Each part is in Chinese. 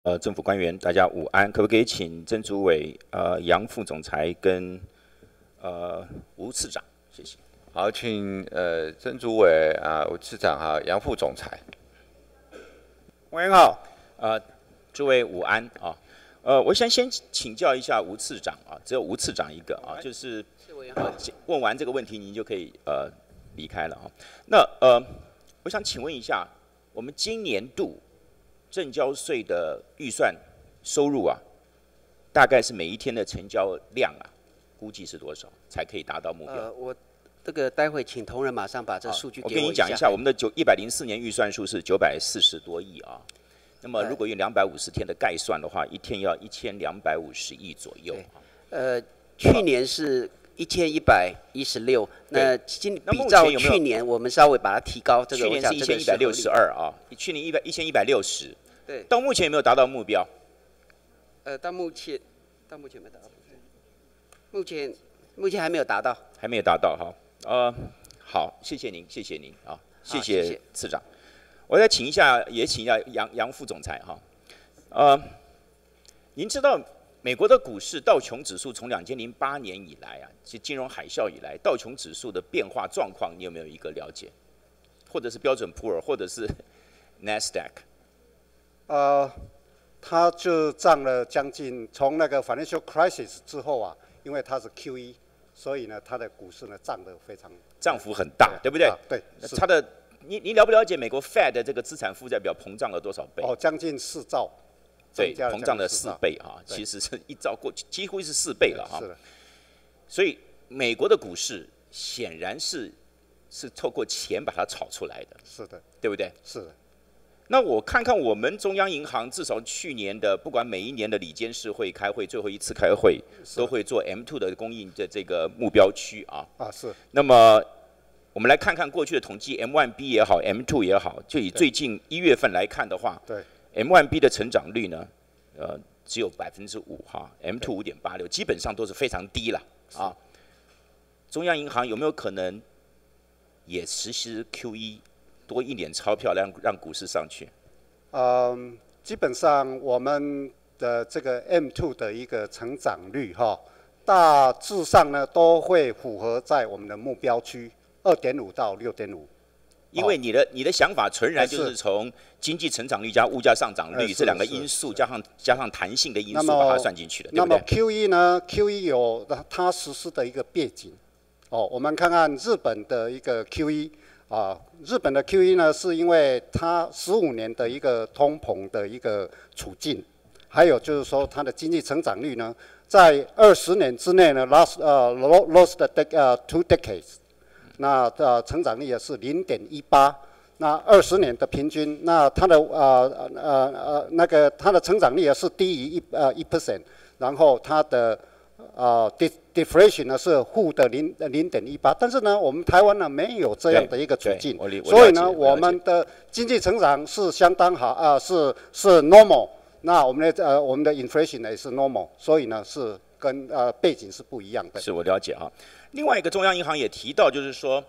政府官员，大家午安，可不可以请曾主委、杨副总裁跟吴次长，谢谢。 好，请曾主委吴次长和杨副总裁。 委员好，诸位午安啊。我想先请教一下吴次长啊，只有吴次长一个啊，就是问完这个问题，您就可以离开了啊。那我想请问一下，我们今年度证交税的预算收入啊，大概是每一天的成交量啊，估计是多少才可以达到目标？ 我这个待会请同仁马上把这数据给我跟你讲一下，我们的104年预算数是940多亿啊。那么如果用250天的概算的话，一天要1250亿左右。 去年是1116，那比照去年我们稍微把它提高，这个去年是1162啊，去年1160。 对。 到目前有没有达到目标？ 到目前没达到。目前还没有达到。 还没有达到哈。好，谢谢您啊，谢谢次长。我再请一下杨副总裁哈。您知道美国的股市道琼指数从2008年以来啊，其金融海啸以来，道琼指数的变化状况，你有没有一个了解？或者是标准普尔，或者是 NASDAQ？ 它就涨了将近，从那个 financial crisis 之后啊，因为它是 QE， 所以呢，它的股市呢涨幅很大，对不对？ 对。 它的你了不了解美国 Fed 的这个资产负债表膨胀了多少倍？ 将近4兆。 对，膨胀了4倍啊，其实是1兆过，几乎是4倍了哈。 是的。 所以美国的股市显然是透过钱把它炒出来的。 是的。 对不对？ 是的。 那我看看我们中央银行，至少去年的，不管每一年的理监事会开会，最后一次开会都会做 M2 的供应的这个目标区啊。 是。 那么我们来看看过去的统计 ，M1B 也好 ，M2 也好，就以最近1月份来看的话， 对 ，M1B 的成长率呢，只有5%哈 ，M2 5.86，基本上都是非常低了啊。中央银行有没有可能也实施 QE， 多印点钞票让股市上去？ 基本上我们的这个 M2 的一个成长率哈，大致上呢都会符合在我们的目标区。2.5到6.5， 因为你的想法纯然就是从经济成长率加物价上涨率这两个因素加上弹性的因素把它算进去的，对不对？ 那么 QE 呢 ？QE 有它实施的一个背景。我们看看日本的一个 QE 啊，日本的 QE 呢是因为它15年的一个通膨的一个处境，还有就是说它的经济成长率呢，在20年之内呢 lost 2 decades。那成长率也是0.18，那20年的平均，那它的它的成长率也是低于1%，然后它的deflation 呢是负的0.18，但是呢，我们台湾呢没有这样的一个处境，所以呢，我们的经济成长是相当好是 normal， 那我们的 inflation 呢也是 normal， 所以呢是跟背景是不一样的。 是我了解哈。另外一个中央银行也提到，就是说，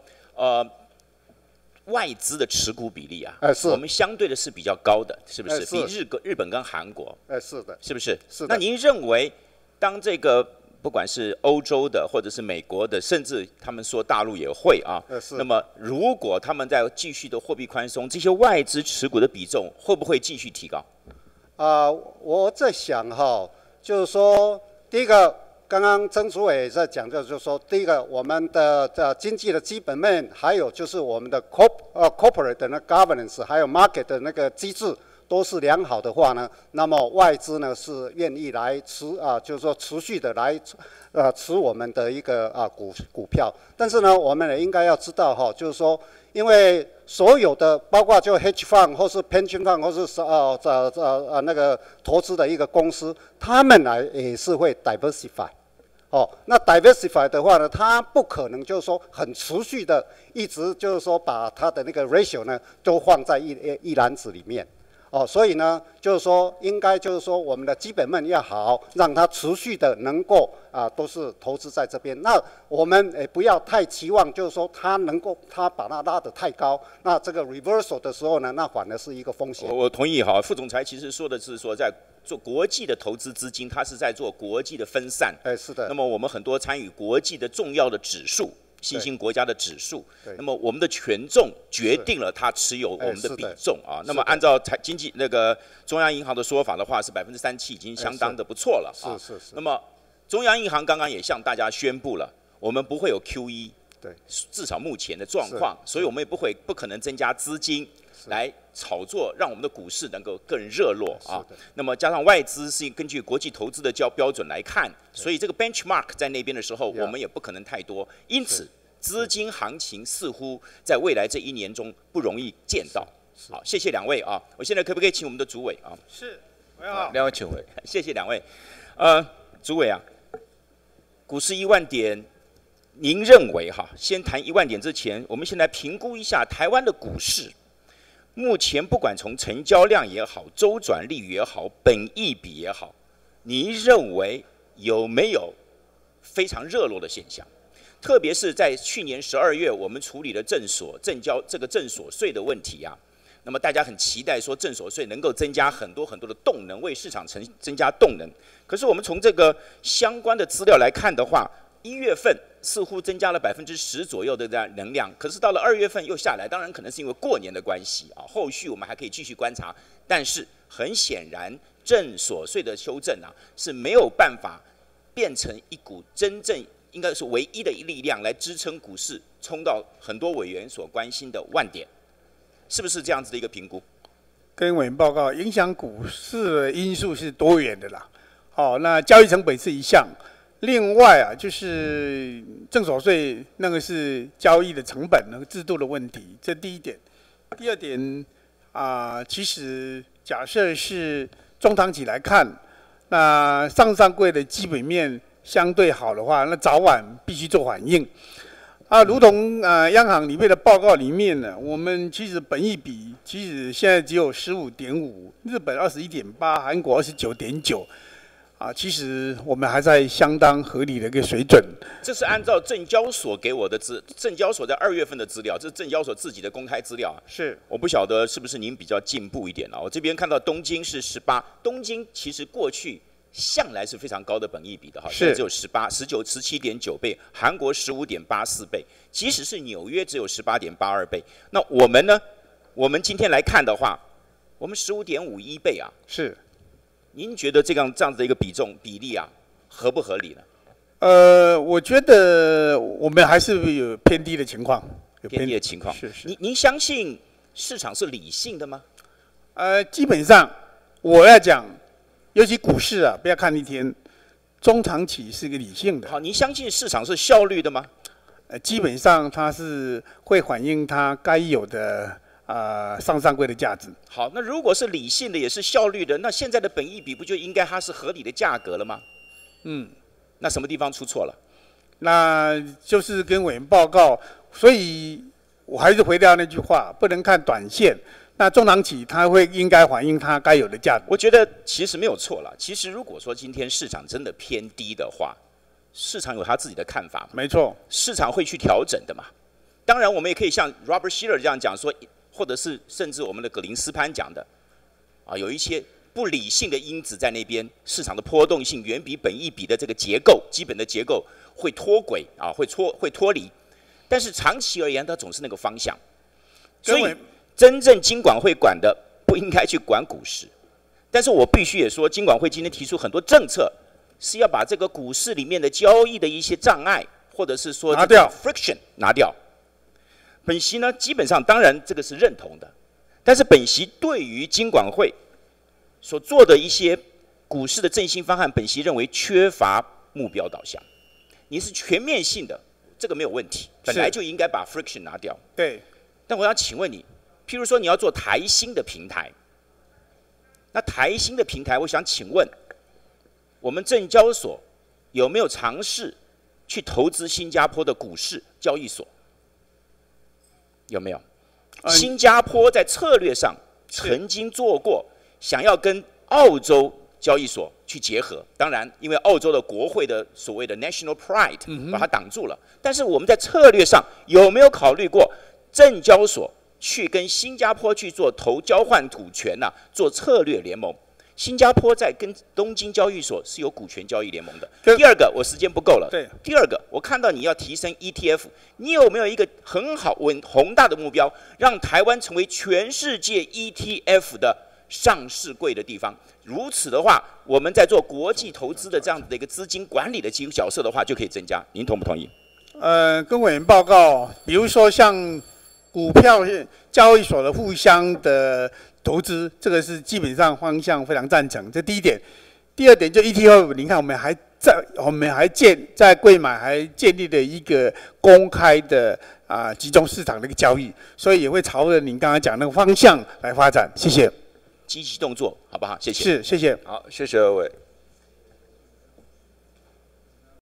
外资的持股比例啊，我们相对的是比较高的，是不是？比日本跟韩国， 是的， 是不是？ 是的。 那您认为，当这个不管是欧洲的，或者是美国的，甚至他们说大陆也会啊，那么如果他们在继续的货币宽松，这些外资持股的比重会不会继续提高？ 我在想哈，就是说，第一个。刚刚曾主委在讲的就是说，第一个，我们的经济的基本面，还有就是我们的 corporate 的那 governance， 还有 market 的那个机制都是良好的话呢，那么外资呢是愿意来就是说持续的来持我们的一个股票。但是呢，我们也应该要知道哈，就是说，因为所有的包括就 hedge fund 或是 pension fund 或是那个投资的一个公司，他们也是会 diversify。那 diversify 的话呢，它不可能就是说很持续的一直就是说把它的那个 ratio 呢都放在一篮子里面。 所以呢，就是说应该就是说我们的基本面要好，让它持续的能够都是投资在这边。那我们不要太期望，就是说它把它拉得太高，那这个 reversal 的时候呢，那反而是一个风险。 我同意哈，副总裁其实说的是说在做国际的投资资金，它是在做国际的分散。 是的。 那么我们很多参与国际的重要的指数。新兴国家的指数，那么我们的权重决定了它持有我们的比重啊。那么按照经济那个中央银行的说法的话，是37%，已经相当的不错了啊。 是。 那么中央银行刚刚也向大家宣布了，我们不会有 QE， 对， 至少目前的状况，所以我们也不可能增加资金来炒作，让我们的股市能够更热络啊。那么加上外资是根据国际投资的标准来看，所以这个 benchmark 在那边的时候，我们也不可能太多。因此，资金行情似乎在未来这1年中不容易见到。好，谢谢两位啊。我现在可不可以请我们的主委啊？ 是，委员好。 两位请回。 谢谢两位。主委啊，股市1万点。您认为哈，先谈1万点之前，我们先来评估一下台湾的股市。目前不管从成交量也好、周转率也好、本益比也好，你认为有没有非常热络的现象？特别是在去年12月，我们处理了证所税的问题啊。那么大家很期待说证所税能够增加很多的动能，为市场增加动能。可是我们从这个相关的资料来看的话，1月份似乎增加了10%左右的能量，可是到了2月份又下来，当然可能是因为过年的关系啊。后续我们还可以继续观察，但是很显然，证所税的修正啊是没有办法变成一股真正应该是唯一的力量来支撑股市冲到很多委员所关心的万点，是不是这样子的一个评估？ 跟委员报告，影响股市的因素是多元的啦。那交易成本是一项。另外啊，就是证所税那个是交易的成本那个制度的问题，这第一点。第二点其实假设是中长期来看，那上柜的基本面相对好的话，那早晚必须做反应。如同央行里面的报告里面呢，我们其实本益比其实现在只有15.5，日本21.8，韩国29.9。其实我们还在相当合理的一个水准。 这是按照证交所给我的证交所在2月份的资料，这是证交所自己的公开资料啊。 是， 我不晓得是不是您比较进步一点啊？我这边看到东京是18，东京其实过去向来是非常高的本益比的哈，现在只有17.9倍，韩国15.84倍，即使是纽约只有18.82倍。那我们呢？我们今天来看的话，我们15.51倍啊。 是。 您觉得这样子的一个比例啊，合不合理呢？ 我觉得我们还是有偏低的情况， 有偏低的情况。 是。 您相信市场是理性的吗？ 基本上我要讲，尤其股市啊，不要看一天，中长期是个理性的。 好，您相信市场是效率的吗？ 基本上它是会反映它该有的。上柜的价值。 好，那如果是理性的，也是效率的，那现在的本益比不就应该它是合理的价格了吗？那什么地方出错了？ 那就是跟委员报告，所以我还是回到那句话，不能看短线。那中长期它会应该反映它该有的价值。 我觉得其实没有错了。其实如果说今天市场真的偏低的话，市场有他自己的看法嘛？ 没错， 市场会去调整的嘛。当然，我们也可以像 Robert Shiller 这样讲说。或者是甚至我们的葛林斯潘讲的，有一些不理性的因子在那边，市场的波动性远比本益比的这个结构基本的结构会脱轨会脱离，但是长期而言，它总是那个方向。所以真正金管会管的不应该去管股市，但是我必须也说，金管会今天提出很多政策，是要把这个股市里面的交易的一些障碍，或者是说拿掉 friction 拿掉。本席呢，基本上当然这个是认同的，但是本席对于金管会所做的一些股市的振兴方案，本席认为缺乏目标导向。你是全面性的，这个没有问题，本来就应该把 friction 拿掉。 对。 但我想请问你，譬如说你要做台新的平台，那台新的平台，我想请问，我们证交所有没有尝试去投资新加坡的股市交易所？有没有？新加坡在策略上曾经做过，想要跟澳洲交易所去结合，当然，因为澳洲的国会的所谓的 national pride 把它挡住了。但是我们在策略上有没有考虑过证交所去跟新加坡去做投交换股权做策略联盟？新加坡在跟东京交易所是有股权交易联盟的。第二个，我时间不够了。 对。 第二个，我看到你要提升 ETF， 你有没有一个很好宏大的目标，让台湾成为全世界 ETF 的上市柜的地方？如此的话，我们在做国际投资的这样子的一个资金管理的角色的话，就可以增加。您同不同意？ 跟委员报告，比如说像股票交易所的互相的投资，这个是基本上方向非常赞成，这第一点。第二点就 ETF， 你看我们还在柜买还建立了一个公开的集中市场的一个交易，所以也会朝着您刚刚讲那个方向来发展。谢谢。 积极动作，好不好？谢谢。 是，谢谢。 好，谢谢二位。